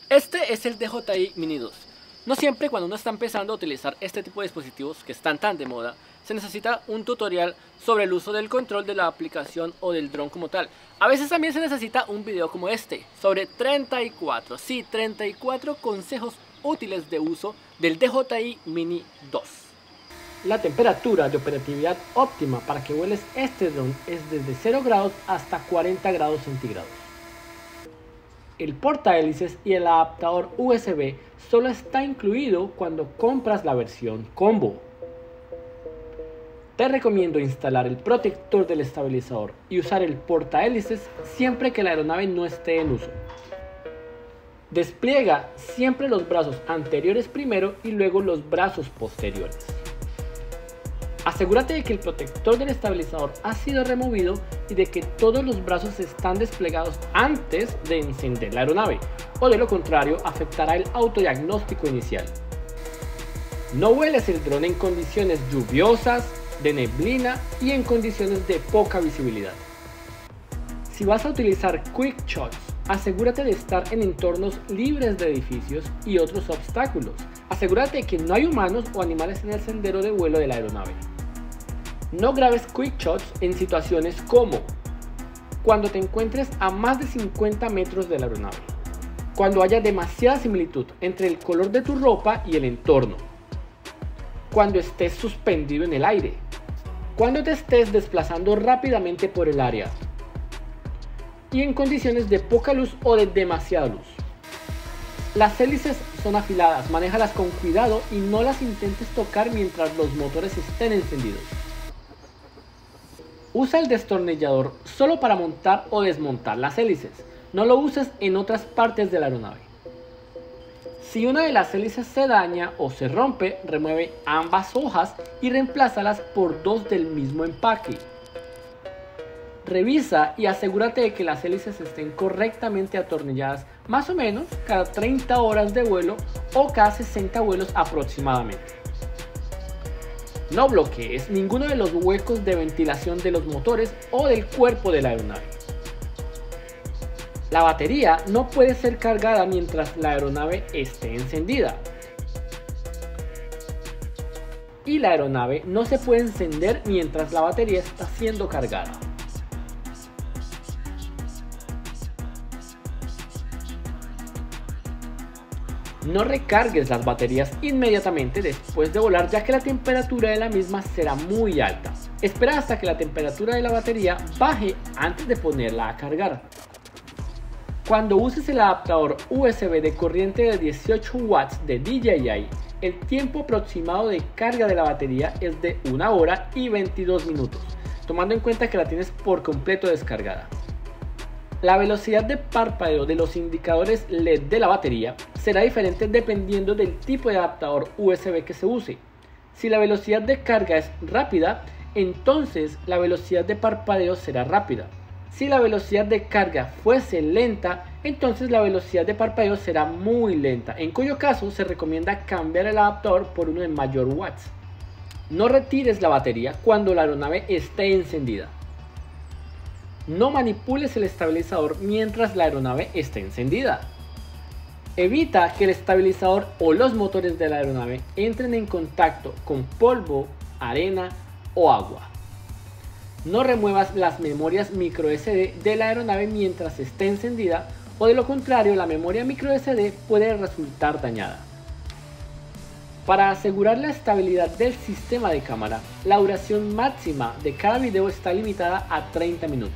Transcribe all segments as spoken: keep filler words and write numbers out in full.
Este es el D J I Mini dos. No siempre cuando uno está empezando a utilizar este tipo de dispositivos que están tan de moda, se necesita un tutorial sobre el uso del control de la aplicación o del dron como tal. A veces también se necesita un video como este, sobre treinta y cuatro, sí, treinta y cuatro consejos útiles de uso del D J I Mini dos. La temperatura de operatividad óptima para que vueles este dron es desde cero grados hasta cuarenta grados centígrados. El portahélices y el adaptador U S B solo está incluido cuando compras la versión combo. Te recomiendo instalar el protector del estabilizador y usar el portahélices siempre que la aeronave no esté en uso. Despliega siempre los brazos anteriores primero y luego los brazos posteriores. Asegúrate de que el protector del estabilizador ha sido removido y de que todos los brazos están desplegados antes de encender la aeronave, o de lo contrario afectará el autodiagnóstico inicial. No vueles el dron en condiciones lluviosas, de neblina y en condiciones de poca visibilidad. Si vas a utilizar Quick Shots, asegúrate de estar en entornos libres de edificios y otros obstáculos. Asegúrate de que no hay humanos o animales en el sendero de vuelo de la aeronave. No grabes Quick Shots en situaciones como cuando te encuentres a más de cincuenta metros de la aeronave, cuando haya demasiada similitud entre el color de tu ropa y el entorno, cuando estés suspendido en el aire, cuando te estés desplazando rápidamente por el área y en condiciones de poca luz o de demasiada luz. Las hélices son afiladas, manéjalas con cuidado y no las intentes tocar mientras los motores estén encendidos. Usa el destornillador solo para montar o desmontar las hélices, no lo uses en otras partes de la aeronave. Si una de las hélices se daña o se rompe, remueve ambas hojas y reemplázalas por dos del mismo empaque. Revisa y asegúrate de que las hélices estén correctamente atornilladas más o menos cada treinta horas de vuelo o cada sesenta vuelos aproximadamente. No bloquees ninguno de los huecos de ventilación de los motores o del cuerpo de la aeronave. La batería no puede ser cargada mientras la aeronave esté encendida. Y la aeronave no se puede encender mientras la batería está siendo cargada. No recargues las baterías inmediatamente después de volar, ya que la temperatura de la misma será muy alta. Espera hasta que la temperatura de la batería baje antes de ponerla a cargar. Cuando uses el adaptador U S B de corriente de dieciocho watts de D J I, el tiempo aproximado de carga de la batería es de una hora y veintidós minutos, tomando en cuenta que la tienes por completo descargada. La velocidad de parpadeo de los indicadores L E D de la batería será diferente dependiendo del tipo de adaptador U S B que se use. Si la velocidad de carga es rápida, entonces la velocidad de parpadeo será rápida. Si la velocidad de carga fuese lenta, entonces la velocidad de parpadeo será muy lenta, en cuyo caso se recomienda cambiar el adaptador por uno de mayor watts. No retires la batería cuando la aeronave esté encendida. No manipules el estabilizador mientras la aeronave esté encendida. Evita que el estabilizador o los motores de la aeronave entren en contacto con polvo, arena o agua. No remuevas las memorias micro S D de la aeronave mientras esté encendida, o de lo contrario la memoria micro S D puede resultar dañada. Para asegurar la estabilidad del sistema de cámara, la duración máxima de cada video está limitada a treinta minutos.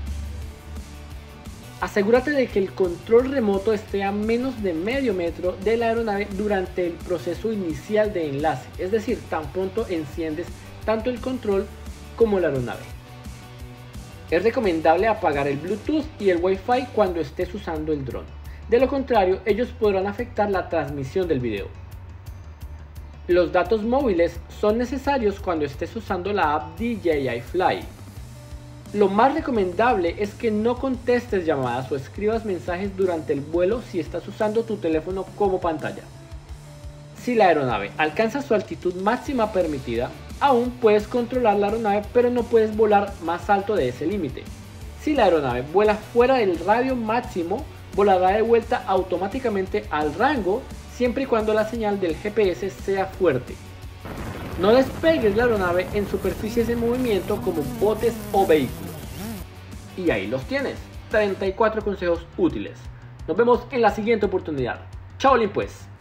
Asegúrate de que el control remoto esté a menos de medio metro de la aeronave durante el proceso inicial de enlace, es decir, tan pronto enciendes tanto el control como la aeronave. Es recomendable apagar el Bluetooth y el Wi-Fi cuando estés usando el dron, de lo contrario ellos podrán afectar la transmisión del video. Los datos móviles son necesarios cuando estés usando la app D J I Fly. Lo más recomendable es que no contestes llamadas o escribas mensajes durante el vuelo si estás usando tu teléfono como pantalla. Si la aeronave alcanza su altitud máxima permitida, aún puedes controlar la aeronave, pero no puedes volar más alto de ese límite. Si la aeronave vuela fuera del radio máximo, volará de vuelta automáticamente al rango siempre y cuando la señal del G P S sea fuerte. No despegues la aeronave en superficies en movimiento como botes o vehículos. Y ahí los tienes, treinta y cuatro consejos útiles. Nos vemos en la siguiente oportunidad. Chao, pues.